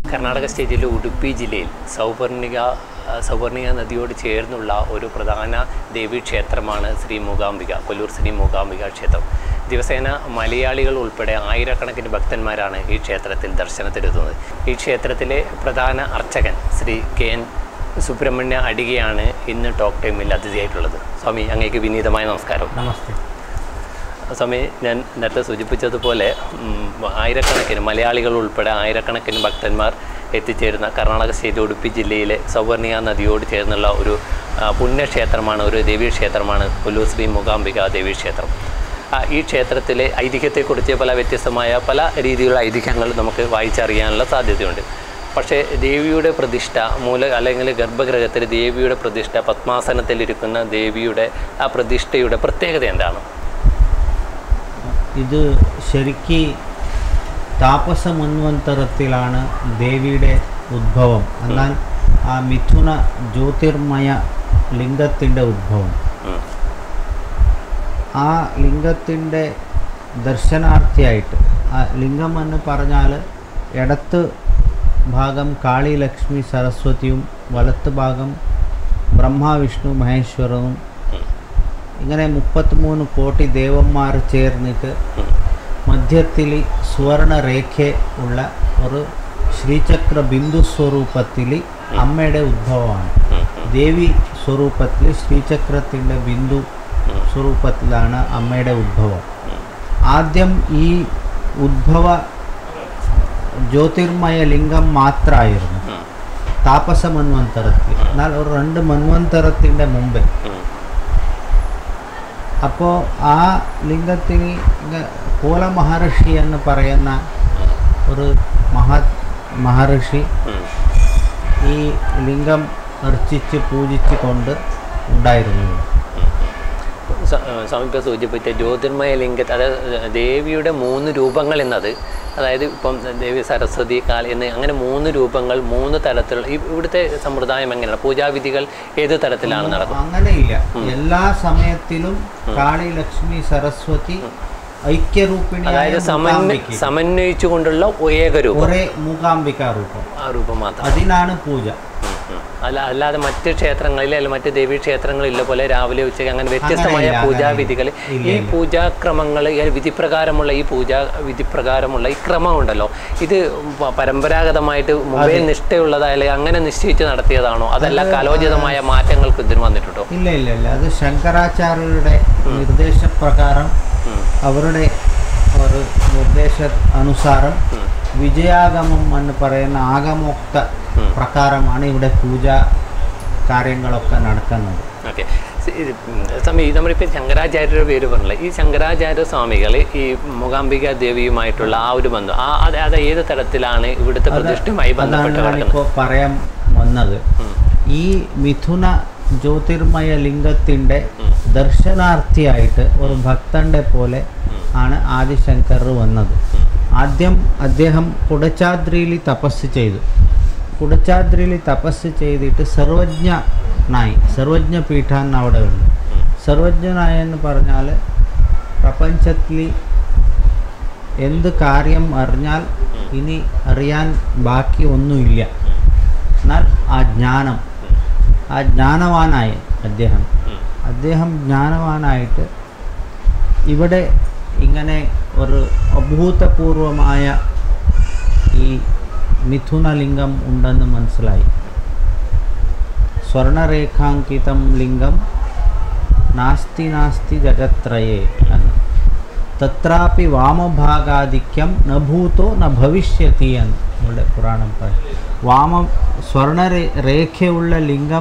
കർണാടക സ്റ്റേറ്റിലെ ഉടുപ്പി ജില്ലയിൽ സൗവർണിക നദിയോട് ചേർന്നുള്ള ഒരു പ്രധാന ദേവീക്ഷേത്രമാണ് ശ്രീ മൂകാംബിക, കൊല്ലൂർ ശ്രീ മൂകാംബിക ക്ഷേത്രം. ദിവസേന മലയാളികൾ ഉൾപ്പെടെ ആയിരക്കണക്കിന് ഭക്തന്മാരാണ് ഈ ക്ഷേത്രത്തിൽ ദർശനത്തിനെത്തുന്നത്. ഈ ക്ഷേത്രത്തിലെ പ്രധാന അർച്ചകൻ ശ്രീ കെ.എൻ. സുബ്രഹ്മണ്യ അടികയാണ് ഇന്ന് ടോക്ക് ടൈമിൽ അതിഥിയായിട്ടുള്ളത്. സ്വാമി, അങ്ങേക്ക് വിനീതമായ നമസ്കാരം. നമസ്തേ സ്വാമി, ഞാൻ നേരത്തെ സൂചിപ്പിച്ചതുപോലെ ആയിരക്കണക്കിന് മലയാളികൾ ഉൾപ്പെടെ ആയിരക്കണക്കിന് ഭക്തന്മാർ എത്തിച്ചേരുന്ന കർണാടക സ്റ്റേറ്റ് ഉടുപ്പി ജില്ലയിലെ സൗവർണിക നദിയോട് ചേർന്നുള്ള ഒരു പുണ്യക്ഷേത്രമാണ്, ഒരു ദേവീക്ഷേത്രമാണ് കൊല്ലൂർ ശ്രീ മൂകാംബിക ദേവീക്ഷേത്രം. ഈ ക്ഷേത്രത്തിലെ ഐതിഹ്യത്തെക്കുറിച്ച് വ്യത്യസ്തമായ പല രീതിയിലുള്ള ഐതിഹ്യങ്ങൾ നമുക്ക് വായിച്ചറിയാനുള്ള സാധ്യതയുണ്ട്. പക്ഷേ ദേവിയുടെ പ്രതിഷ്ഠ അല്ലെങ്കിൽ ഗർഭഗൃഹത്തിൽ ദേവിയുടെ പ്രതിഷ്ഠ, പത്മാസനത്തിലിരിക്കുന്ന ദേവിയുടെ ആ പ്രതിഷ്ഠയുടെ പ്രത്യേകത എന്താണ്? ഇത് ശരിക്ക് താപസ മന്വന്തരത്തിലാണ് ദേവിയുടെ ഉദ്ഭവം. എന്നാൽ ആ മിഥുന ജ്യോതിർമയ ലിംഗത്തിൻ്റെ ഉദ്ഭവം. ആ ലിംഗത്തിൻ്റെ ദർശനാർത്ഥിയായിട്ട്, ആ ലിംഗം എന്ന് പറഞ്ഞാൽ ഇടത്ത് ഭാഗം കാളി ലക്ഷ്മി സരസ്വതിയും വലത്ത് ഭാഗം ബ്രഹ്മ വിഷ്ണു മഹേശ്വരനും, ഇങ്ങനെ 33 കോടി ദേവന്മാർ ചേർന്നിട്ട് മധ്യത്തിൽ സുവർണരേഖ ഉള്ള ഒരു ശ്രീചക്ര ബിന്ദു സ്വരൂപത്തിൽ അമ്മയുടെ ഉദ്ഭവമാണ്. ദേവി സ്വരൂപത്തിൽ ശ്രീചക്രത്തിൻ്റെ ബിന്ദു സ്വരൂപത്തിലാണ് അമ്മയുടെ ഉദ്ഭവം. ആദ്യം ഈ ഉദ്ഭവ ജ്യോതിർമയ ലിംഗം മാത്രമായിരുന്നു താപസ മന്വന്തരത്തിൽ. എന്നാൽ ഒരു 2 മന്വന്തരത്തിൻ്റെ മുമ്പേ. അപ്പോൾ ആ ലിംഗത്തിന് കോല മഹർഷി എന്ന് പറയുന്ന ഒരു മഹർഷി ഈ ലിംഗം അർച്ചിച്ച് പൂജിച്ച് കൊണ്ട് ഉണ്ടായിരുന്നു. സ്വാമി സൂചിപ്പിച്ച ജ്യോതിർമയ ലിംഗത്തെ, അതായത് ദേവിയുടെ 3 രൂപങ്ങൾ എന്നത്, അതായത് ഇപ്പം ദേവി സരസ്വതി കാളി എന്ന് അങ്ങനെ 3 രൂപങ്ങൾ 3 തരത്തിലുള്ള ഇവിടുത്തെ സമ്പ്രദായം എങ്ങനെയാണ്? പൂജാവിധികൾ ഏത് തരത്തിലാണ് നടക്കുന്നത്? അങ്ങനെയില്ല. എല്ലാ സമയത്തിലും കാളി ലക്ഷ്മി സരസ്വതി ഐക്യരൂപിണി, അതായത് സമന്വയിച്ചുകൊണ്ടുള്ള ഏകരൂപം, ഒരേ മൂകാംബിക രൂപം, ആ രൂപം മാത്രം. അതിനാണ് പൂജ. അല്ലാതെ മറ്റ് ക്ഷേത്രങ്ങളിൽ അല്ലെങ്കിൽ മറ്റ് ദേവീ ക്ഷേത്രങ്ങളില്ല പോലെ രാവിലെ ഉച്ചയ്ക്ക് അങ്ങനെ വ്യത്യസ്തമായ പൂജാവിധികൾ, ഈ പൂജാക്രമങ്ങൾ, വിധിപ്രകാരമുള്ള ഈ വിധിപ്രകാരമുള്ള ഈ ക്രമം ഉണ്ടല്ലോ, ഇത് പരമ്പരാഗതമായിട്ട് മുമ്പേ നിഷ്ഠയുള്ളതായാലും അങ്ങനെ നിശ്ചയിച്ച് നടത്തിയതാണോ, അതല്ല കാലോചിതമായ മാറ്റങ്ങൾക്ക് ഇതിന് വന്നിട്ടുണ്ടോ? ഇല്ല ഇല്ല ഇല്ല അത് ശങ്കരാചാര്യരുടെ നിർദ്ദേശപ്രകാരം, അവരുടെ ഒരു നിർദ്ദേശ അനുസാരം വിജയാഗമം എന്ന് പറയുന്ന ആഗമോക്ത പ്രകാരമാണ് ഇവിടെ പൂജാ കാര്യങ്ങളൊക്കെ നടക്കുന്നത്. ഓക്കെ സ്വാമി, നമ്മളിപ്പോൾ ശങ്കരാചാര്യരുടെ പേര് പറഞ്ഞില്ല. ഈ ശങ്കരാചാര്യ സ്വാമികൾ ഈ മൂകാംബിക ദേവിയുമായിട്ടുള്ള ആ ഒരു ബന്ധം, അത് ഏത് തരത്തിലാണ് ഇവിടുത്തെ പ്രതിഷ്ഠയുമായി ബന്ധപ്പെട്ട് ഇപ്പോൾ പറയാൻ വന്നത്? ഈ മിഥുന ജ്യോതിർമയ ലിംഗത്തിൻ്റെ ദർശനാർത്ഥിയായിട്ട് ഒരു ഭക്തന്റെ പോലെ ആണ് ആദിശങ്കർ വന്നത്. ആദ്യം അദ്ദേഹം കുടച്ചാദ്രിയിൽ തപസ് ചെയ്തു. കുടച്ചാദ്രിയിൽ തപസ് ചെയ്തിട്ട് സർവജ്ഞ പീഠാൻ അവിടെ ഉണ്ട്. സർവജ്ഞനായ എന്ന് പറഞ്ഞാൽ പ്രപഞ്ചത്തിൽ എന്ത് കാര്യം അറിഞ്ഞാൽ ഇനി അറിയാൻ ബാക്കി ഒന്നുമില്ല. എന്നാൽ ആ ജ്ഞാനവാനായ അദ്ദേഹം ജ്ഞാനവാനായിട്ട് ഇവിടെ ഇങ്ങനെ ഒരു അഭൂതപൂർവമായ ഈ മിഥുനലിംഗം ഉണ്ടെന്ന് മനസ്സിലായി. സ്വർണരേഖാങ്കിതം ലിംഗം നാസ്തി ജഗത്രയേ എന്ന്. തത്രാപി വാമഭാഗാധിക്യം ന ഭൂതോ ന ഭവിഷ്യതി എന്ന് നമ്മുടെ പുരാണം പറയും. സ്വർണരേഖയുള്ള ലിംഗം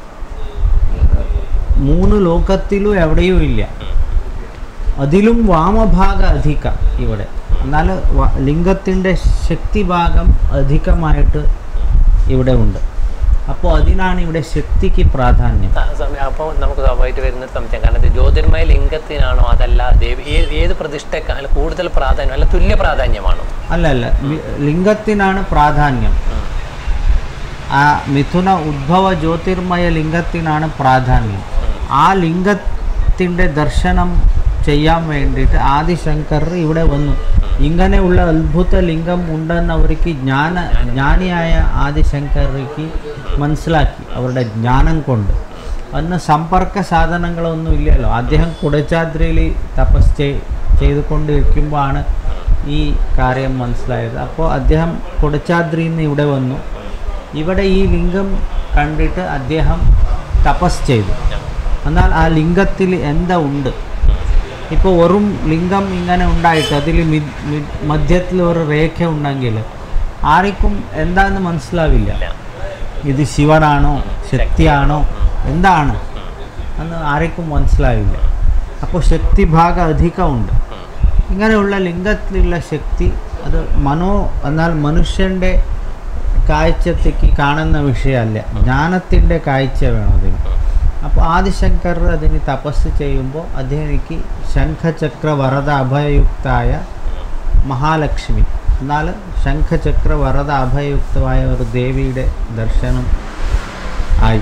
3 ലോകത്തിലും എവിടെയും ഇല്ല. അതിലും വാമഭാഗ അധിക ഇവിടെ. എന്നാൽ ലിംഗത്തിൻ്റെ ശക്തിഭാഗം അധികമായിട്ട് ഇവിടെ ഉണ്ട്. അപ്പോൾ അതിനാണ് ഇവിടെ ശക്തിക്ക് പ്രാധാന്യം. അപ്പോൾ നമുക്ക് സ്വാഭാവികമായിട്ട് വരുന്ന സംശയം, കാരണം ജ്യോതിർമയ ലിംഗത്തിനാണോ അതല്ല ദേവി ഏത് പ്രതിഷ്ഠക്കാണ് കൂടുതൽ പ്രാധാന്യം, അല്ല തുല്യ പ്രാധാന്യമാണോ? അല്ല ലിംഗത്തിനാണ് പ്രാധാന്യം. ആ മിഥുന ഉദ്ഭവ ജ്യോതിർമയ ലിംഗത്തിനാണ് പ്രാധാന്യം. ആ ലിംഗത്തിൻ്റെ ദർശനം ചെയ്യാൻ വേണ്ടിയിട്ട് ആദിശങ്കർ ഇവിടെ വന്നു. ഇങ്ങനെയുള്ള അത്ഭുത ലിംഗം ഉണ്ടെന്ന് അവർക്ക് ജ്ഞാനിയായ ആദിശങ്കർക്ക് മനസ്സിലാക്കി അവരുടെ ജ്ഞാനം കൊണ്ട്. അന്ന് സമ്പർക്ക സാധനങ്ങളൊന്നും ഇല്ലല്ലോ. അദ്ദേഹം കുടച്ചാദ്രിയിൽ തപസ് ചെയ്തുകൊണ്ടിരിക്കുമ്പോഴാണ് ഈ കാര്യം മനസ്സിലായത്. അപ്പോൾ അദ്ദേഹം കുടച്ചാദ്രിയിൽ നിന്ന് ഇവിടെ വന്നു. ഇവിടെ ഈ ലിംഗം കണ്ടിട്ട് അദ്ദേഹം തപസ് ചെയ്തു. എന്നാൽ ആ ലിംഗത്തിൽ എന്താ ഉണ്ട്? ഇപ്പോൾ വെറും ലിംഗം ഇങ്ങനെ ഉണ്ടായിട്ട് അതിൽ മധ്യത്തിൽ ഒരു രേഖ ഉണ്ടെങ്കിൽ ആർക്കും എന്താണെന്ന് മനസ്സിലാവില്ല. ഇത് ശിവനാണോ ശക്തിയാണോ എന്താണ് എന്ന് ആർക്കും മനസ്സിലാവില്ല. അപ്പോൾ ശക്തിഭാഗം അധികമുണ്ട്. ഇങ്ങനെയുള്ള ലിംഗത്തിലുള്ള ശക്തി അത് എന്നാൽ മനുഷ്യൻ്റെ കാഴ്ചത്തേക്ക് കാണുന്ന വിഷയമല്ല, ജ്ഞാനത്തിൻ്റെ കാഴ്ച വേണം അതിന്. അപ്പോൾ ആദിശങ്കർ അതിന് തപസ് ചെയ്യുമ്പോൾ അദ്ദേഹം ശംഖചക്ര വരദ അഭയയുക്തായ മഹാലക്ഷ്മി എന്നാൽ ശംഖചക്ര വരദ അഭയയുക്തമായ ഒരു ദേവിയുടെ ദർശനം ആയി.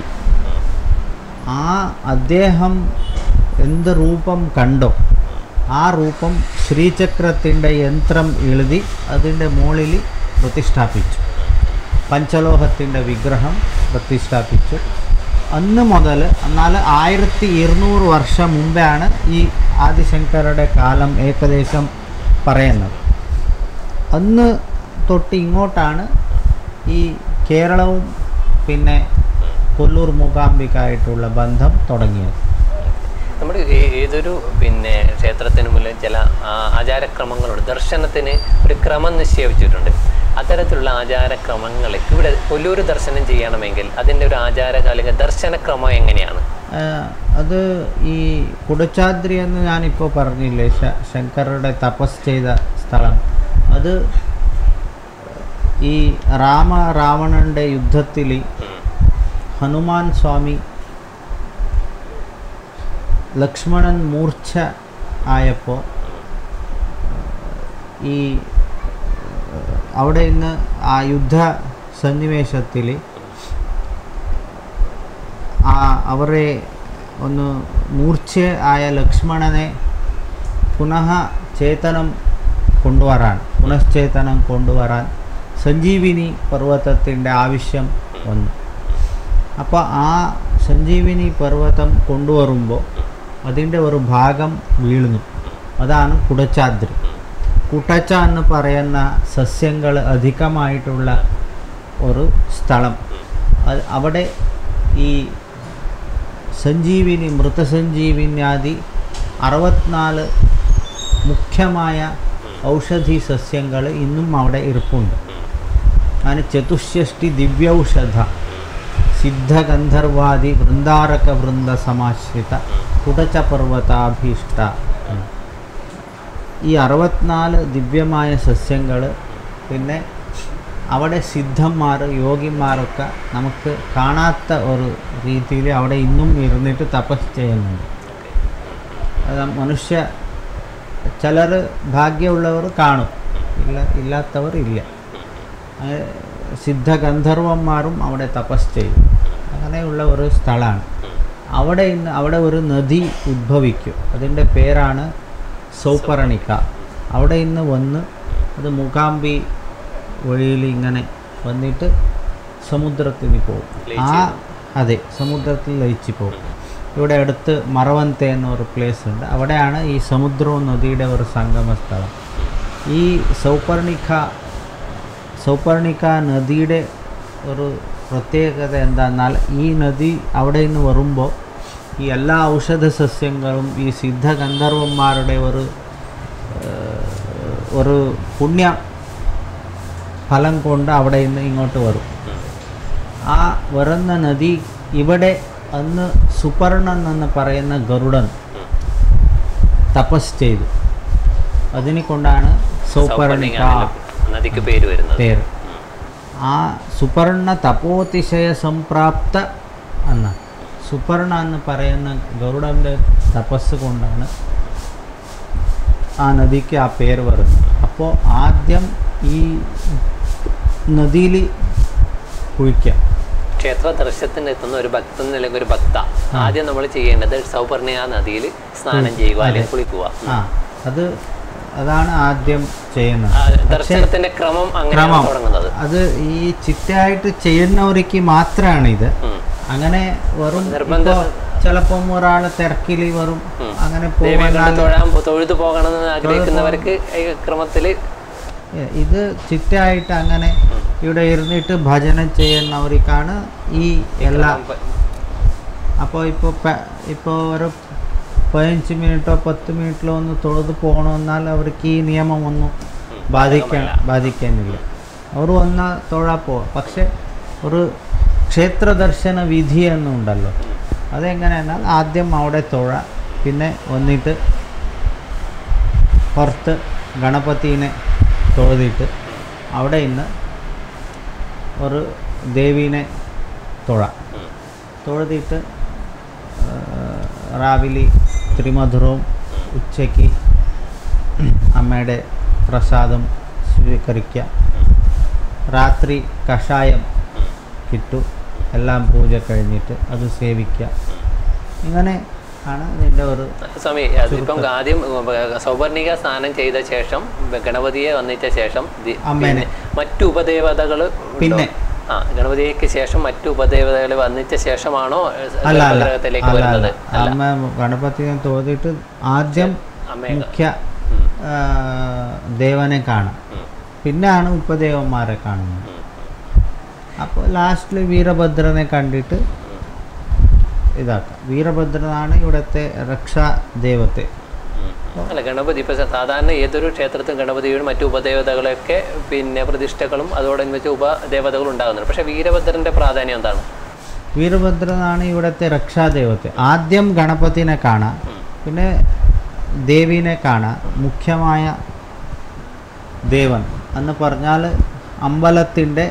അദ്ദേഹം എന്ത് രൂപം കണ്ടോ ആ രൂപം ശ്രീചക്രത്തിൻ്റെ യന്ത്രം എഴുതി അതിൻ്റെ മുകളിൽ പ്രതിഷ്ഠാപിച്ചു. പഞ്ചലോഹത്തിൻ്റെ വിഗ്രഹം പ്രതിഷ്ഠാപിച്ചു. അന്ന് മുതൽ എന്നാൽ 1200 വർഷം മുമ്പാണ് ഈ ആദിശങ്കരുടെ കാലം ഏകദേശം പറയുന്നത്. അന്ന് തൊട്ട് ഇങ്ങോട്ടാണ് ഈ കേരളവും പിന്നെ കൊല്ലൂർ മൂകാംബികായിട്ടുള്ള ബന്ധം തുടങ്ങിയത്. നമ്മൾ ഏതൊരു ക്ഷേത്രത്തിന് മുന്നിൽ ചില ആചാരക്രമങ്ങളുണ്ട്. ദർശനത്തിന് ഒരു ക്രമം നിശ്ചയിച്ചിട്ടുണ്ട്. അത്തരത്തിലുള്ള ആചാരക്രമങ്ങൾ ഇവിടെ കൊല്ലൂർ ദർശനം ചെയ്യണമെങ്കിൽ അതിൻ്റെ ഒരു ആചാര അല്ലെങ്കിൽ ദർശനക്രമം എങ്ങനെയാണ്? അത് ഈ കുടച്ചാദ്രി എന്ന് ഞാനിപ്പോൾ പറഞ്ഞില്ലേ, ശങ്കരുടെ തപസ് ചെയ്ത സ്ഥലം, അത് ഈ രാവണൻ്റെ യുദ്ധത്തിൽ ഹനുമാൻ സ്വാമി ലക്ഷ്മണൻ മൂർച്ഛ ആയപ്പോൾ ഈ അവിടെ നിന്ന് ആ യുദ്ധ സന്നിവേശത്തിൽ അവരെ ഒന്ന് മൂർച്ഛ ആയ ലക്ഷ്മണനെ പുനശ്ചേതനം കൊണ്ടുവരാൻ സഞ്ജീവിനി പർവ്വതത്തിൻ്റെ ആവശ്യം വന്നു. അപ്പോൾ ആ സഞ്ജീവിനി പർവ്വതം കൊണ്ടുവരുമ്പോൾ അതിൻ്റെ ഒരു ഭാഗം വീഴുന്നു. അതാണ് കുടച്ചാദ്രി. കുട്ടച്ച എന്ന് പറയുന്ന സസ്യങ്ങൾ അധികമായിട്ടുള്ള ഒരു സ്ഥലം. അവിടെ ഈ സഞ്ജീവിനി മൃതസഞ്ജീവിന്യാദി 64 മുഖ്യമായ ഔഷധി സസ്യങ്ങൾ ഇന്നും അവിടെ ഇരിപ്പുണ്ട്. അങ്ങനെ 64 ദിവ്യൗഷധ സിദ്ധഗന്ധർവാദി വൃന്ദാരക വൃന്ദ സമാശ്രിത കുടച്ച പർവ്വതാഭീഷ്ട. ഈ 64 ദിവ്യമായ സസ്യങ്ങൾ പിന്നെ അവിടെ സിദ്ധന്മാർ യോഗിന്മാരൊക്കെ നമുക്ക് കാണാത്ത ഒരു രീതിയിൽ അവിടെ ഇന്നും ഇരുന്നിട്ട് തപസ് ചെയ്യുന്നുണ്ട്. മനുഷ്യ ചിലർ ഭാഗ്യമുള്ളവർ കാണും, ഇല്ലാത്തവർ ഇല്ല. സിദ്ധഗന്ധർവന്മാരും അവിടെ തപസ് ചെയ്യും. അങ്ങനെയുള്ള ഒരു സ്ഥലമാണ്. അവിടെ ഒരു നദി ഉദ്ഭവിക്കും. അതിൻ്റെ പേരാണ് സൗപർണിക. അവിടെ നിന്ന് വന്ന് അത് മൂകാംബി വഴിയിൽ ഇങ്ങനെ വന്നിട്ട് സമുദ്രത്തിൽ പോകും. അതെ, സമുദ്രത്തിൽ ലയിച്ച് പോകും. ഇവിടെ അടുത്ത് മറവന്തെ എന്നൊരു പ്ലേസ് ഉണ്ട്. അവിടെയാണ് ഈ സമുദ്രവും നദിയുടെ ഒരു സംഗമ സ്ഥലം. ഈ സൗപർണിക നദിയുടെ ഒരു പ്രത്യേകത എന്താണെന്നാൽ ഈ നദി അവിടെ നിന്ന് വരുമ്പോൾ ഈ എല്ലാ ഔഷധ സസ്യങ്ങളും ഈ സിദ്ധഗന്ധർവന്മാരുടെ ഒരു പുണ്യ ഫലം കൊണ്ട് അവിടെ നിന്ന് ഇങ്ങോട്ട് വരും. ആ വരുന്ന നദി ഇവിടെ അന്ന് സുപർണൻ എന്ന് പറയുന്ന ഗരുഡൻ തപസ് ചെയ്തു. അതിനെ കൊണ്ടാണ് സൗപർണിക നദിക്ക് പേര് വരുന്നത്. ആ സുപർണ തപോതിശയ സംപ്രാപ്ത എന്ന സുപർണ എന്ന് പറയുന്ന ഗരുഡൻ്റെ തപസ് കൊണ്ടാണ് ആ നദിക്ക് ആ പേര് വരുന്നത്. അപ്പോൾ ആദ്യം ഈ നദിയിൽ കുളിക്കാം. ക്ഷേത്ര ദർശനത്തിന് എത്തുന്ന ഒരു ഭക്തൻ അല്ലെങ്കിൽ ഒരു ഭക്ത ആദ്യം നമ്മൾ ചെയ്യേണ്ടത് സൗപർണിക നദിയിൽ സ്നാനം ചെയ്യുക അല്ലെങ്കിൽ കുളിക്കുക. അതാണ് ആദ്യം ചെയ്യുന്നത്. ദർശനത്തിന്റെ ക്രമം അങ്ങനെയാണ് തുടങ്ങുന്നത്. അത് ഈ ചിട്ടയായിട്ട് ചെയ്യുന്നവർക്ക് മാത്രമാണ് ഇത്. അങ്ങനെ വെറും ചിലപ്പം ഒരാൾ തിരക്കിൽ വെറും അങ്ങനെ തൊഴുതു പോകണമെന്ന് ആഗ്രഹിക്കുന്നവർക്ക് ക്രമത്തിൽ ഇത് ചിട്ടയായിട്ട് അങ്ങനെ ഇവിടെ ഇരുന്നിട്ട് ഭജനം ചെയ്യുന്നവർക്കാണ് ഈ എല്ലാ. അപ്പോൾ ഇപ്പോൾ ഒരു 15 മിനിറ്റോ 10 മിനിറ്റിലോ ഒന്ന് തൊഴുതു പോകണമെന്നാൽ അവർക്ക് ഈ നിയമമൊന്നും ബാധിക്കാനില്ല. അവർ വന്നാൽ തൊഴാൻ പോവാം. പക്ഷെ ഒരു ക്ഷേത്ര ദർശന വിധി എന്നുണ്ടല്ലോ, അതെങ്ങനെയെന്നാൽ ആദ്യം അവിടെ തൊഴാം, പിന്നെ വന്നിട്ട് പുറത്ത് ഗണപതിനെ തൊഴുതിട്ട് അവിടെ ഇന്ന് ഒരു ദേവീനെ തൊഴുതിട്ട് രാവിലെ ത്രിമധുരവും ഉച്ചയ്ക്ക് അമ്മയുടെ പ്രസാദം സ്വീകരിക്കുക. രാത്രി കഷായം കിട്ടും. എല്ലാം പൂജ കഴിഞ്ഞിട്ട് അത് സേവിക്കുക. ഇങ്ങനെ ആണ് ഇതിൻ്റെ ഒരു സ്വാമി. അതിപ്പം ആദ്യം സൗപർണിക സ്നാനം ചെയ്ത ശേഷം ഗണപതിയെ വന്നിച്ച ശേഷം അമ്മേനെ മറ്റു ഉപദേവതകൾ പിന്നെ ഗണപതിക്ക് ശേഷം മറ്റു ഉപദേവതകൾ വന്നിച്ച ശേഷമാണോ ഗ്രഹത്തിലേക്ക് വരുന്നത്? അമ്മ ഗണപതിയെ തോന്നിയിട്ട് ആദ്യം മുഖ്യ ദേവനെ കാണാം, പിന്നെയാണ് ഉപദേവന്മാരെ കാണുന്നത്. അപ്പോൾ ലാസ്റ്റിൽ വീരഭദ്രനെ കണ്ടിട്ട് ഇതാക്കാം. വീരഭദ്രനാണ് ഇവിടുത്തെ രക്ഷാ ദൈവത്തെ. അല്ല, ഗണപതി ഇപ്പം സാധാരണ ഏതൊരു ക്ഷേത്രത്തിലും ഗണപതിയുടെ മറ്റു ഉപദേവതകളൊക്കെ പിന്നെ പ്രതിഷ്ഠകളും അതോടനുബന്ധിച്ച് ഉപദേവതകളും ഉണ്ടാകുന്നുണ്ട്. പക്ഷേ വീരഭദ്രൻ്റെ പ്രാധാന്യം എന്താണ്? വീരഭദ്രനാണ് ഇവിടുത്തെ രക്ഷാദൈവത്തെ. ആദ്യം ഗണപതിനെ കാണാം, പിന്നെ ദേവീനെ കാണാം. മുഖ്യമായ ദേവൻ എന്ന് പറഞ്ഞാൽ അമ്പലത്തിൻ്റെ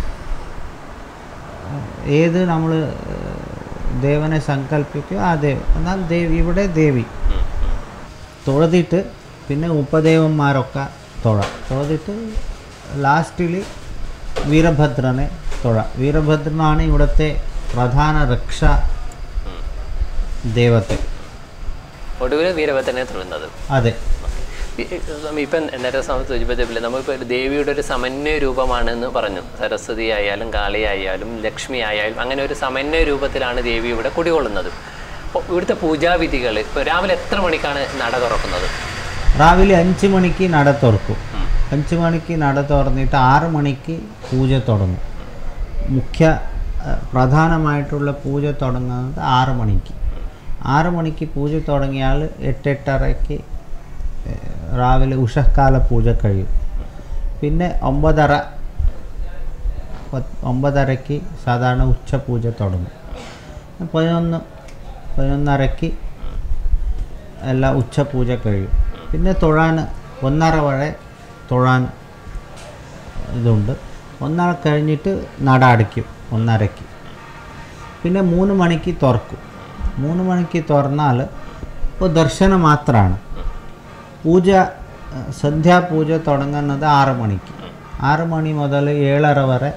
ഏത് നമ്മൾ ദേവനെ സങ്കല്പിക്കുക ആ ദേവൻ. എന്നാൽ ഇവിടെ ദേവി തൊഴുതിട്ട് പിന്നെ ഉപദേവന്മാരൊക്കെ തൊഴുതിട്ട് ലാസ്റ്റിൽ വീരഭദ്രനെ വീരഭദ്രനാണ് ഇവിടുത്തെ പ്രധാന രക്ഷാ ദൈവത്തെ. ഒടുവിൽ വീരഭദ്രനെ തൊഴുന്നത്. അതെ. ഇപ്പം നേരത്തെ സൂചിപ്പിച്ചപ്പോൾ നമ്മളിപ്പോൾ ദേവിയുടെ ഒരു സമന്വയ രൂപമാണെന്ന് പറഞ്ഞു. സരസ്വതി ആയാലും കാളി ആയാലും ലക്ഷ്മി ആയാലും അങ്ങനെ ഒരു സമന്വയ രൂപത്തിലാണ് ദേവി ഇവിടെ കുടികൊള്ളുന്നത്. അപ്പോൾ ഇവിടുത്തെ പൂജാവിധികൾ ഇപ്പോൾ രാവിലെ എത്ര മണിക്കാണ് നട തുറക്കുന്നത്? രാവിലെ 5 മണിക്ക് നട തുറക്കും. 5 മണിക്ക് നട തുറന്നിട്ട് 6 മണിക്ക് പൂജ തുടങ്ങും. മുഖ്യ പ്രധാനമായിട്ടുള്ള പൂജ തുടങ്ങുന്നത് 6 മണിക്ക്. 6 മണിക്ക് പൂജ തുടങ്ങിയാൽ 8-8:30 രാവിലെ ഉഷക്കാല പൂജ കഴിയും. പിന്നെ 9:30 സാധാരണ ഉച്ചപൂജ തുടങ്ങും. 11:30 എല്ലാ ഉച്ചപൂജ കഴിയും. പിന്നെ തൊഴാൻ 1:30 വരെ തൊഴാൻ ഇതുണ്ട്. 1:30 കഴിഞ്ഞിട്ട് നട അടയ്ക്കും 1:30. പിന്നെ 3 മണിക്ക് തുറക്കും. 3 മണിക്ക് തുറന്നാൽ ഇപ്പോൾ ദർശനം മാത്രമാണ്. പൂജ സന്ധ്യാപൂജ തുടങ്ങുന്നത് 6 മണിക്ക്. 6 മണി മുതൽ 7:30 വരെ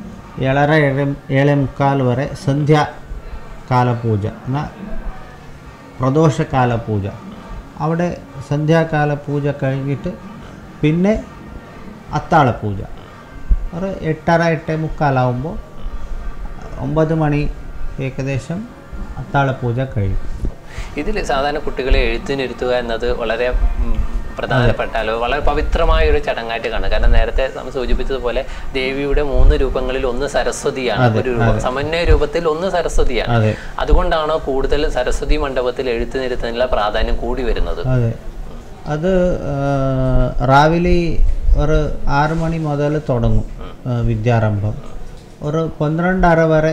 7:30 വരെ സന്ധ്യാകാല പൂജ എന്നാൽ പ്രദോഷകാല പൂജ. അവിടെ സന്ധ്യാകാല പൂജ കഴിഞ്ഞിട്ട് പിന്നെ അത്താഴ പൂജ ഒരു 8:30 8:45 ആകുമ്പോൾ 9 മണി ഏകദേശം അത്താഴ പൂജ കഴിയും. ഇതിൽ സാധാരണ കുട്ടികളെ എഴുത്തിനിരുത്തുക എന്നത് വളരെ പ്രധാനപ്പെട്ടാലോ വളരെ പവിത്രമായൊരു ചടങ്ങായിട്ട് കാണും. കാരണം നേരത്തെ നമ്മൾ സൂചിപ്പിച്ചതുപോലെ ദേവിയുടെ 3 രൂപങ്ങളിൽ ഒന്ന് സരസ്വതിയാണ്. ഒരു രൂപം സമന്വയ രൂപത്തിൽ ഒന്ന് സരസ്വതിയാണ്. അതുകൊണ്ടാണോ കൂടുതൽ സരസ്വതി മണ്ഡപത്തിൽ എഴുത്തിനിരുത്തുന്നതിനുള്ള പ്രാധാന്യം കൂടി വരുന്നത്? അത് രാവിലെ ഒരു 6 മണി മുതൽ തുടങ്ങും വിദ്യാരംഭം. ഒരു 12:30 വരെ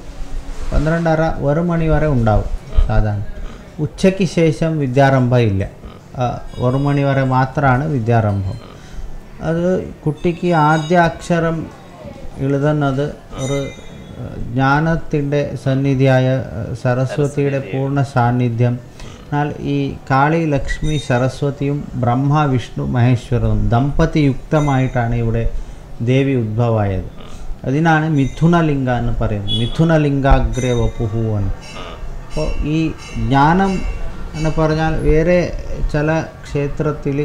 1 മണി വരെ ഉണ്ടാവും സാധാരണ. ഉച്ചയ്ക്ക് ശേഷം വിദ്യാരംഭം ഇല്ല. 1 മണി വരെ മാത്രമാണ് വിദ്യാരംഭം. അത് കുട്ടിക്ക് ആദ്യ അക്ഷരം എഴുതുന്നത് ഒരു ജ്ഞാനത്തിൻ്റെ സന്നിധിയായ സരസ്വതിയുടെ പൂർണ്ണ സാന്നിധ്യം. എന്നാൽ ഈ കാളി ലക്ഷ്മി സരസ്വതിയും ബ്രഹ്മ വിഷ്ണു മഹേശ്വരനും ദമ്പതിയുക്തമായിട്ടാണ് ഇവിടെ ദേവി ഉദ്ഭവമായത്. അതിനാണ് മിഥുനലിംഗ എന്ന് പറയുന്നത്. മിഥുനലിംഗാഗ്രേ വപുഹു എന്ന്. അപ്പോൾ ഈ ജ്ഞാനം എന്ന് പറഞ്ഞാൽ വേറെ ചില ക്ഷേത്രത്തിൽ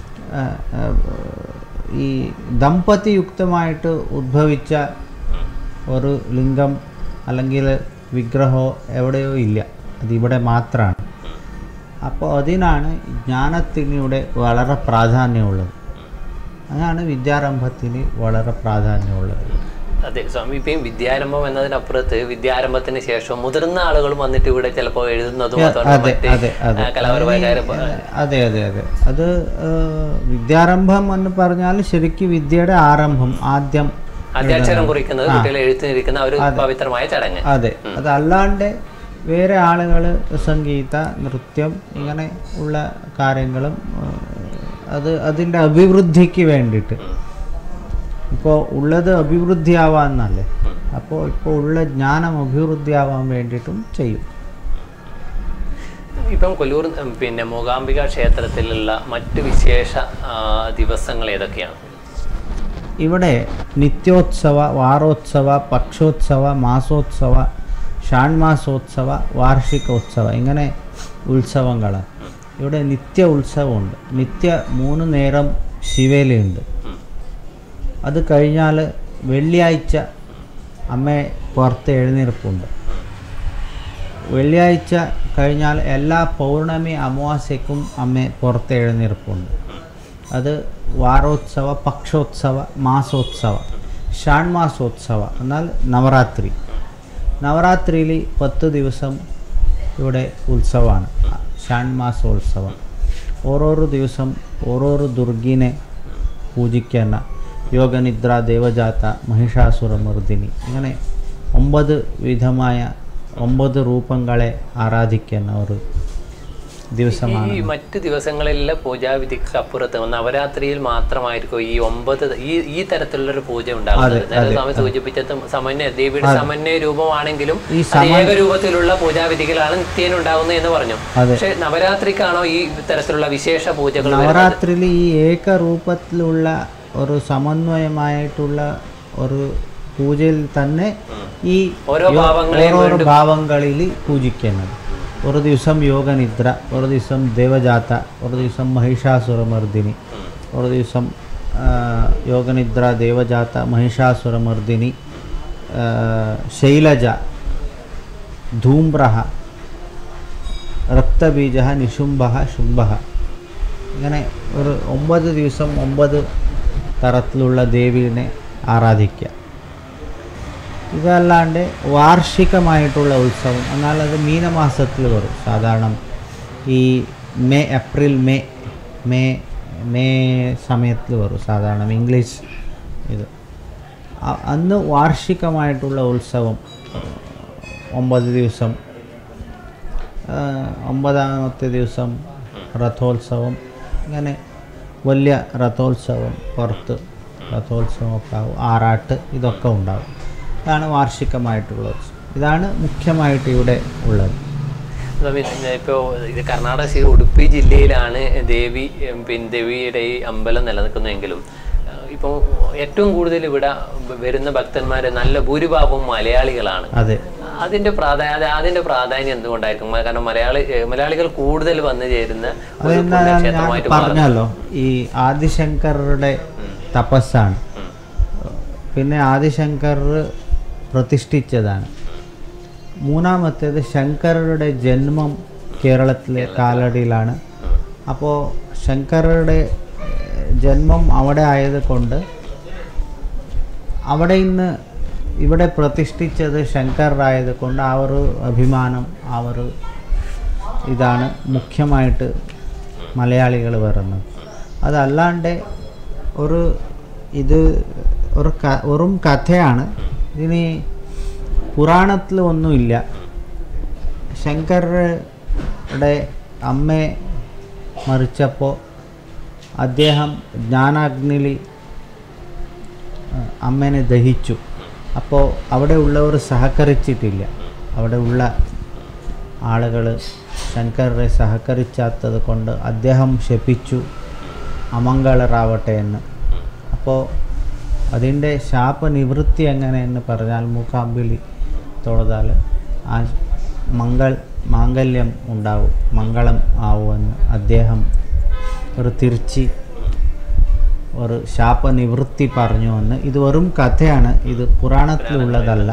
ഈ ദമ്പതിയുക്തമായിട്ട് ഉദ്ഭവിച്ച ഒരു ലിംഗം അല്ലെങ്കിൽ വിഗ്രഹമോ എവിടെയോ ഇല്ല, അതിവിടെ മാത്രമാണ്. അപ്പോൾ അതിനാണ് ജ്ഞാനത്തിനിവിടെ വളരെ പ്രാധാന്യമുള്ളത്. അതാണ് വിദ്യാരംഭത്തിന് വളരെ പ്രാധാന്യമുള്ളത്. അതെ സ്വാമി, ഇപ്പം വിദ്യാരംഭം എന്നതിനപ്പുറത്ത് വിദ്യാരംഭത്തിന് ശേഷം മുതിർന്ന ആളുകളും വന്നിട്ട് ഇവിടെ ചിലപ്പോൾ എഴുതുന്നതും കലാപരമായ കാര്യം. അതെ അതെ അതെ, അത് വിദ്യാരംഭം എന്ന് പറഞ്ഞാൽ ശരിക്കും വിദ്യയുടെ ആരംഭം, ആദ്യാക്ഷരം കുറിക്കുന്നത് കുട്ടികളെ എഴുത്തിനിരിക്കുന്ന ഒരു പവിത്രമായ ചടങ്ങ്. അതെ, അതല്ലാണ്ട് വേറെ ആളുകൾ സംഗീത, നൃത്യം ഇങ്ങനെ ഉള്ള കാര്യങ്ങളും അതിൻ്റെ അഭിവൃദ്ധിക്ക് വേണ്ടിയിട്ട്. ഇപ്പോൾ ഉള്ളത് അഭിവൃദ്ധിയാവാന്നല്ലേ, അപ്പോൾ ഇപ്പോൾ ഉള്ള ജ്ഞാനം അഭിവൃദ്ധിയാവാൻ വേണ്ടിയിട്ടും ചെയ്യും. ഇപ്പം കൊല്ലൂർ മൂകാംബിക ക്ഷേത്രത്തിലുള്ള മറ്റ് വിശേഷ ദിവസങ്ങൾ ഏതൊക്കെയാണ്? ഇവിടെ നിത്യോത്സവ, വാരോത്സവ, പക്ഷോത്സവ, മാസോത്സവ, ഷാൺമാസോത്സവ, വാർഷികോത്സവ, ഇങ്ങനെ ഉത്സവങ്ങളാണ്. ഇവിടെ നിത്യ ഉത്സവമുണ്ട്. നിത്യ 3 നേരം ശിവേലയുണ്ട്. അത് കഴിഞ്ഞാൽ വെള്ളിയാഴ്ച അമ്മയെ പുറത്ത് എഴുന്നേൽപ്പുണ്ട്. വെള്ളിയാഴ്ച കഴിഞ്ഞാൽ എല്ലാ പൗർണമി അമാവാസ്യക്കും അമ്മയെ പുറത്ത് എഴുന്നേൽപ്പുണ്ട്. അത് വാരോത്സവ, പക്ഷോത്സവ, മാസോത്സവ, ഷാൺമാസോത്സവ എന്നാൽ നവരാത്രി. നവരാത്രിയിൽ 10 ദിവസം ഇവിടെ ഉത്സവമാണ്, ഷാൺമാസോത്സവം. ഓരോരോ ദിവസം ഓരോരോ ദുർഗിനെ പൂജിക്കുന്ന യോഗനിദ്ര, ദേവജാത, മഹിഷാസുരമർദിനി, ഇങ്ങനെ 9 വിധമായ 9 രൂപങ്ങളെ ആരാധിക്കുന്ന ഒരു ദിവസമാണ്. ഈ മറ്റ് ദിവസങ്ങളിലെ പൂജാവിധിക്ക് അപ്പുറത്ത് നവരാത്രിയിൽ മാത്രമായിരിക്കും ഈ 9 ഈ തരത്തിലുള്ളൊരു പൂജ ഉണ്ടാകുന്നത്. സ്വാമി സൂചിപ്പിച്ചത് ദേവിയുടെ സമന്വയ രൂപമാണെങ്കിലും ഏകരൂപത്തിലുള്ള പൂജാവിധികളാണ് നിത്യേന ഉണ്ടാകുന്നത് എന്ന് പറഞ്ഞു. പക്ഷെ നവരാത്രിക്കാണോ ഈ തരത്തിലുള്ള വിശേഷ പൂജകൾ? നവരാത്രിയിൽ ഈ ഏകരൂപത്തിലുള്ള ഒരു സമന്വയമായിട്ടുള്ള ഒരു പൂജയിൽ തന്നെ ഈ ഓരോ ഭാവങ്ങളിൽ പൂജിക്കുന്നത്. ഒരു ദിവസം യോഗനിദ്ര, ഒരു ദിവസം ദേവജാത, ഒരു ദിവസം മഹിഷാസുരമർദിനി, ഒരു ദിവസം യോഗനിദ്ര, ദേവജാത, മഹിഷാസുരമർദിനി, ശൈലജ, ധൂമ്ര, രക്തബീജ, നിശുംഭ, ശുംഭ, ഇങ്ങനെ ഒരു 9 ദിവസം 9 തരത്തിലുള്ള ദേവീനെ ആരാധിക്കുക. ഇതല്ലാണ്ട് വാർഷികമായിട്ടുള്ള ഉത്സവം എന്നാൽ അത് മീനമാസത്തിൽ വരും. സാധാരണ ഈ ഏപ്രിൽ മെയ് സമയത്തിൽ വരും സാധാരണ ഇംഗ്ലീഷ് ഇത്. അന്ന് വാർഷികമായിട്ടുള്ള ഉത്സവം 9 ദിവസം. 9ാമത്തെ ദിവസം രഥോത്സവം, ഇങ്ങനെ വലിയ രഥോത്സവം, പുറത്ത് രഥോത്സവമൊക്കെ ആവും, ആറാട്ട്, ഇതൊക്കെ ഉണ്ടാവും. ഇതാണ് വാർഷികമായിട്ടുള്ള ഉത്സവം. ഇതാണ് മുഖ്യമായിട്ട് ഇവിടെ ഉള്ളത്. ഇപ്പോൾ ഇത് കർണാടക ഉടുപ്പി ജില്ലയിലാണ് ദേവിയുടെ ഈ അമ്പലം നിലനിൽക്കുന്നതെങ്കിലും ഇപ്പോൾ ഏറ്റവും കൂടുതൽ ഇവിടെ വരുന്ന ഭക്തന്മാരെ നല്ല ഭൂരിഭാഗവും മലയാളികളാണ്. അതെ, അതിന്റെ പ്രാധാന്യം എന്തുകൊണ്ടായിരിക്കും? കാരണം മലയാളികൾ കൂടുതൽ വന്നു ചേരുന്ന ക്ഷേത്രമായിട്ട് പറഞ്ഞല്ലോ. ഈ ആദിശങ്കരുടെ തപസ്സാണ്. പിന്നെ ആദിശങ്കർ പ്രതിഷ്ഠിച്ചതാണ്. മൂന്നാമത്തേത് ശങ്കരരുടെ ജന്മം കേരളത്തിലെ കാലടിയിലാണ്. അപ്പോൾ ശങ്കരരുടെ ജന്മം അവിടെ ആയതുകൊണ്ട് അവിടെ ഇന്ന് ഇവിടെ പ്രതിഷ്ഠിച്ചത് ശങ്കരായതുകൊണ്ട് ആ ഒരു അഭിമാനം, ആ ഒരു ഇതാണ് മുഖ്യമായിട്ട് മലയാളികൾ വരുന്നത്. അതല്ലാണ്ട് ഇത് വെറും കഥയാണ്. ഇതിന് പുരാണത്തിൽ ഒന്നുമില്ല. ശങ്കരരുടെ അമ്മയെ മരിച്ചപ്പോൾ അദ്ദേഹം ജ്ഞാനാഗ്നിയിൽ അമ്മേനെ ദഹിച്ചു. അപ്പോൾ അവിടെ ഉള്ളവർ സഹകരിച്ചിട്ടില്ല. അവിടെ ഉള്ള ആളുകൾ ശങ്കരരെ സഹകരിച്ചാത്തത് കൊണ്ട് അദ്ദേഹം ശപിച്ചു അമംഗളരാവട്ടെ എന്ന്. അപ്പോൾ അതിൻ്റെ ശാപനിവൃത്തി എങ്ങനെയെന്ന് പറഞ്ഞാൽ മൂകാംബിലി തൊഴുതാൽ ആ മാംഗല്യം ഉണ്ടാവും, മംഗളം ആവുമെന്ന് അദ്ദേഹം ഒരു തിരുച്ചി ഒരു ശാപനിവൃത്തി പറഞ്ഞുവെന്ന്. ഇത് വെറും കഥയാണ്, ഇത് പുരാണത്തിലുള്ളതല്ല.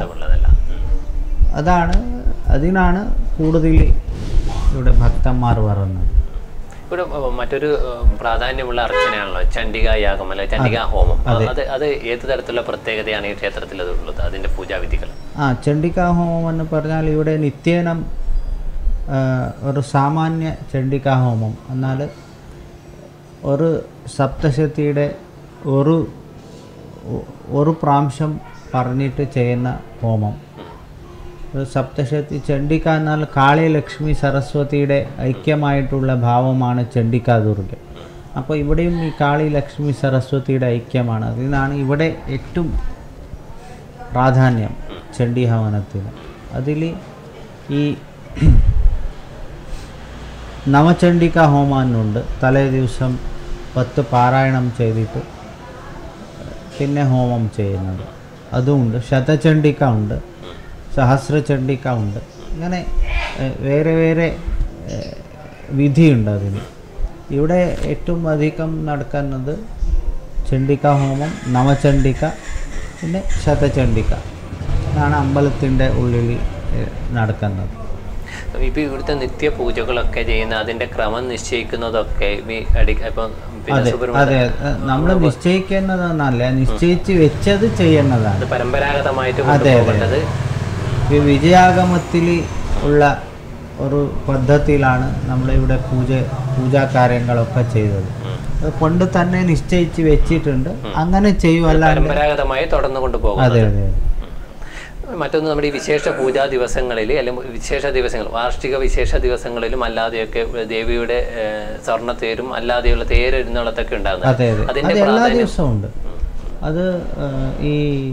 അതിനാണ് കൂടുതൽ ഇവിടെ ഭക്തന്മാർ പറയുന്നത്. ഇവിടെ മറ്റൊരു പ്രാധാന്യമുള്ള അർച്ചനയാണല്ലോ ചണ്ഡികായാഗം അല്ലെ ചണ്ഡികാ ഹോമം. അത് ഏത് തരത്തിലുള്ള പ്രത്യേകതയാണ് ഈ ക്ഷേത്രത്തിൽ ഉള്ളത്, അതിൻ്റെ പൂജാവിധികൾ? ചണ്ഡികാ ഹോമം എന്ന് പറഞ്ഞാൽ ഇവിടെ നിത്യേനം ഒരു സാമാന്യ ചണ്ഡികാ ഹോമം എന്നാൽ ഒരു സപ്തശതിയുടെ ഒരു പ്രാവശ്യം പറഞ്ഞിട്ട് ചെയ്യുന്ന ഹോമം. സപ്തശതി ചണ്ഡിക എന്നാൽ കാളി ലക്ഷ്മി സരസ്വതിയുടെ ഐക്യമായിട്ടുള്ള ഭാവമാണ് ചണ്ഡികാ ദുർഗ. അപ്പോൾ ഇവിടെയും ഈ കാളി ലക്ഷ്മി സരസ്വതിയുടെ ഐക്യമാണ്. അതിനാണ് ഇവിടെ ഏറ്റവും പ്രാധാന്യം ചണ്ഡീഹവനത്തിന്. അതിൽ ഈ നവചണ്ഡിക ഹോമാനുണ്ട്. തലേ ദിവസം 10 പാരായണം ചെയ്തിട്ട് പിന്നെ ഹോമം ചെയ്യുന്നത് അതുമുണ്ട്. ശതചണ്ഡിക ഉണ്ട്, സഹസ്രചണ്ഡിക ഉണ്ട്. ഇങ്ങനെ വേറെ വേറെ വിധിയുണ്ട് അതിന്. ഇവിടെ ഏറ്റവും അധികം നടക്കുന്നത് ചണ്ഡികാ ഹോമം, നവചണ്ഡിക, പിന്നെ ശതചണ്ഡിക ഇതാണ് അമ്പലത്തിൻ്റെ ഉള്ളിൽ നടക്കുന്നത്. ഇപ്പോൾ ഇവിടുത്തെ നിത്യപൂജകളൊക്കെ ചെയ്യുന്ന അതിൻ്റെ ക്രമം നിശ്ചയിക്കുന്നതൊക്കെ അതെ, നമ്മൾ നിശ്ചയിക്കുന്നതെന്നല്ല, നിശ്ചയിച്ച് വെച്ചത് ചെയ്യുന്നതാണ് പരമ്പരാഗതമായിട്ട്. അതെ അതെ, ഈ വിജയാഗമത്തിൽ ഉള്ള ഒരു പദ്ധതിയിലാണ് നമ്മളിവിടെ പൂജാകാര്യങ്ങളൊക്കെ ചെയ്തത്. അത് കൊണ്ട് തന്നെ നിശ്ചയിച്ച് വെച്ചിട്ടുണ്ട്, അങ്ങനെ ചെയ്യുമല്ല പരമ്പരാഗതമായി തുടർന്നു കൊണ്ടുപോകും. അതെ അതെ. മറ്റൊന്ന്, നമ്മുടെ ഈ വിശേഷ പൂജാ ദിവസങ്ങളിൽ അല്ലെങ്കിൽ വിശേഷ ദിവസങ്ങൾ, വാർഷിക വിശേഷ ദിവസങ്ങളിലും അല്ലാതെയൊക്കെ ദേവിയുടെ സ്വർണ്ണത്തേരും അല്ലാതെയുള്ള തേരെഴുന്നള്ളത്തൊക്കെ ഉണ്ടാകുന്നത്. അതെ അതെ, അത് എല്ലാ ദിവസവും ഉണ്ട്. അത് ഈ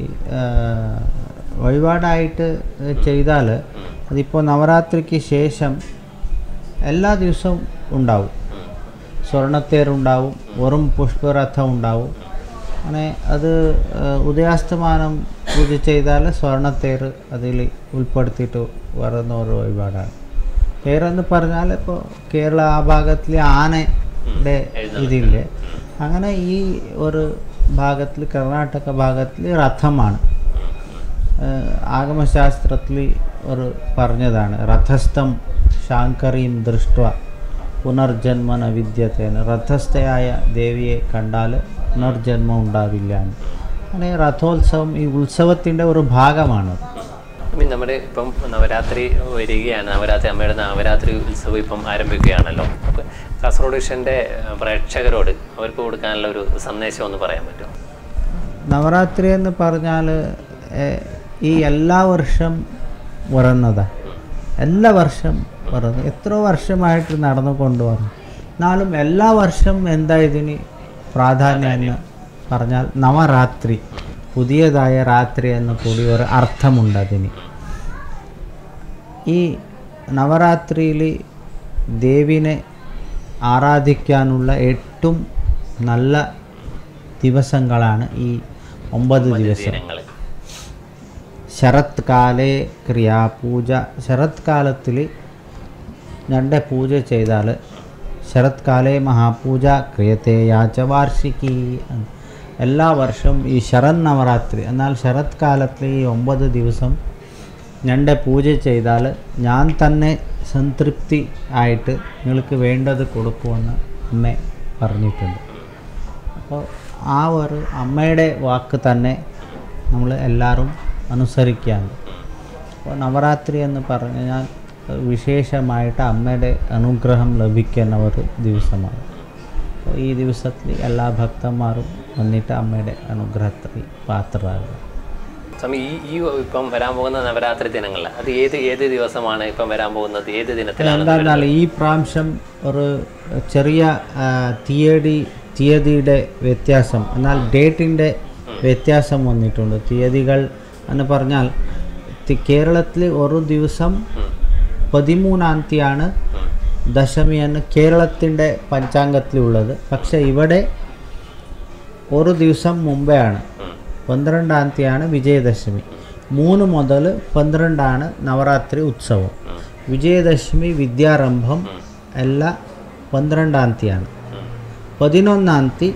വഴിപാടായിട്ട് ചെയ്താൽ അതിപ്പോൾ നവരാത്രിക്ക് ശേഷം എല്ലാ ദിവസവും ഉണ്ടാവും. സ്വർണ്ണത്തേരുണ്ടാവും, വെറും പുഷ്പരഥം ഉണ്ടാവും. അങ്ങനെ അത് ഉദയാസ്തമാനം പൂജ ചെയ്താൽ സ്വർണ്ണത്തേർ അതിൽ ഉൾപ്പെടുത്തിയിട്ട് വരുന്ന ഒരു വഴിപാടാണ്. തേരെന്ന് പറഞ്ഞാൽ ഇപ്പോൾ കേരള ആ ഭാഗത്തിൽ ആനയുടെ ഇതില്ലേ, അങ്ങനെ ഈ ഒരു ഭാഗത്തിൽ കർണാടക ഭാഗത്തിൽ രഥമാണ്. ആഗമശാസ്ത്രത്തിൽ ഒരു പറഞ്ഞതാണ്, രഥസ്ഥം ശാങ്കരീം ദൃഷ്ട പുനർജന്മന വിദ്യത്തേന്. രഥസ്ഥയായ ദേവിയെ കണ്ടാൽ പുനർജന്മം ഉണ്ടാവില്ല. അങ്ങനെ രഥോത്സവം ഈ ഉത്സവത്തിൻ്റെ ഒരു ഭാഗമാണ്. നമ്മുടെ ഇപ്പം നവരാത്രി വരികയാണ്, അമ്മയുടെ നവരാത്രി ഉത്സവം ഇപ്പം ആരംഭിക്കുകയാണല്ലോ. അപ്പോൾ കാസർഗോഡ് വിഷൻ്റെ പ്രേക്ഷകരോട് അവർക്ക് കൊടുക്കാനുള്ള ഒരു സന്ദേശം ഒന്ന് പറയാൻ പറ്റുമോ? നവരാത്രി എന്ന് പറഞ്ഞാൽ ഈ എല്ലാ വർഷം വരുന്നതാണ്, എല്ലാ വർഷം വരുന്നത്, എത്രയോ വർഷമായിട്ട് നടന്നു കൊണ്ടുവന്നു. എന്നാലും എല്ലാ വർഷം എന്താ ഇതിന് പ്രാധാന്യം എന്ന് പറഞ്ഞാൽ നവരാത്രി, പുതിയതായ രാത്രി എന്ന് കൂടി ഒരു അർത്ഥമുണ്ട് അതിന്. ഈ നവരാത്രിയിൽ ദേവിനെ ആരാധിക്കാനുള്ള ഏറ്റവും നല്ല ദിവസങ്ങളാണ് ഈ 9 ദിവസം. ശരത് കാലേ ക്രിയാപൂജ, ശരത് കാലത്തിൽ 2 പൂജ ചെയ്താൽ ശരത് കാലേ മഹാപൂജ ക്രിയത്തെ യാച വാർഷികി. എല്ലാ വർഷവും ഈ ശരത് നവരാത്രി എന്നാൽ ശരത് കാലത്തിൽ ഈ 9 ദിവസം 2 പൂജ ചെയ്താൽ ഞാൻ തന്നെ സംതൃപ്തി ആയിട്ട് നിങ്ങൾക്ക് വേണ്ടത് കൊടുക്കുമെന്ന് അമ്മ പറഞ്ഞിട്ടുണ്ട്. അപ്പോൾ ആ ഒരു അമ്മയുടെ വാക്ക് തന്നെ നമ്മൾ എല്ലാവരും അനുസരിക്കുകയാണ്. അപ്പോൾ നവരാത്രി എന്ന് പറഞ്ഞാൽ വിശേഷമായിട്ട് അമ്മയുടെ അനുഗ്രഹം ലഭിക്കുന്ന ഒരു ദിവസമാണ്. അപ്പോൾ ഈ ദിവസത്തിൽ എല്ലാ ഭക്തന്മാരും വന്നിട്ട് അമ്മയുടെ അനുഗ്രഹത്തിൽ പാത്രരാകുക. സ്വാമി, ഈ ഇപ്പം വരാൻ പോകുന്ന നവരാത്രി ദിനങ്ങളിൽ അത് ഏത് ദിവസമാണ് ഇപ്പം വരാൻ പോകുന്നത്, ഏത് ദിനത്തിലാണ്? എന്നാൽ ഈ പ്രാവശ്യം ഒരു ചെറിയ തീയതിയുടെ വ്യത്യാസം, എന്നാൽ ഡേറ്റിൻ്റെ വ്യത്യാസം വന്നിട്ടുണ്ട്. തീയതികൾ എന്ന് പറഞ്ഞാൽ കേരളത്തിൽ ഒരു ദിവസം 13-ാം തീയതിയാണ് ദശമി എന്ന് കേരളത്തിൻ്റെ പഞ്ചാംഗത്തിലുള്ളത്. പക്ഷേ ഇവിടെ ഒരു ദിവസം മുമ്പേ ആണ് 12-ാം തീയതിയാണ് വിജയദശമി. 3 മുതൽ 12 നവരാത്രി ഉത്സവം. വിജയദശമി വിദ്യാരംഭം എല്ലാം 12-ാം തീയതിയാണ്. 11-ാം തീയതി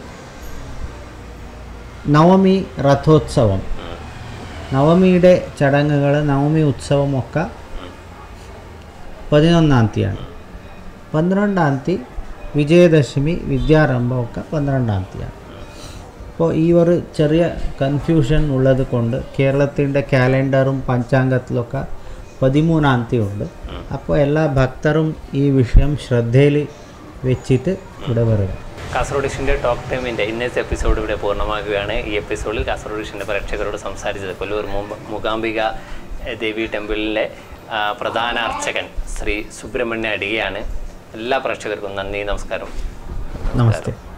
നവമി രഥോത്സവം. നവമിയുടെ ചടങ്ങുകൾ, നവമി ഉത്സവമൊക്കെ 11-ാം തീയതിയാണ്. 12-ാം തീയതി വിജയദശമി വിദ്യാരംഭമൊക്കെ 12-ാം തീയതിയാണ്. അപ്പോൾ ഈ ഒരു ചെറിയ കൺഫ്യൂഷൻ ഉള്ളത് കൊണ്ട് കേരളത്തിൻ്റെ കാലണ്ടറും പഞ്ചാംഗത്തിലൊക്കെ 13-ാം തീയതി ഉണ്ട്. അപ്പോൾ എല്ലാ ഭക്തരും ഈ വിഷയം ശ്രദ്ധയിൽ വെച്ചിട്ട് ഇവിടെ വരിക. കാസർഗോഡ് ഡിഷിൻ്റെ ടോക്ക് ടൈമിൻ്റെ ഇന്നത്തെ എപ്പിസോഡ് ഇവിടെ പൂർണ്ണമാകുകയാണ്. ഈ എപ്പിസോഡിൽ കാസർഗോഡ് ഡിഷിൻ്റെ പ്രേക്ഷകരോട് സംസാരിച്ചത് കൊല്ലൂർ മൂകാംബിക ദേവി ടെമ്പിളിലെ പ്രധാന അർച്ചകൻ ശ്രീ സുബ്രഹ്മണ്യ അടികയാണ്. എല്ലാ പ്രേക്ഷകർക്കും നന്ദി, നമസ്കാരം. നമസ്തേ.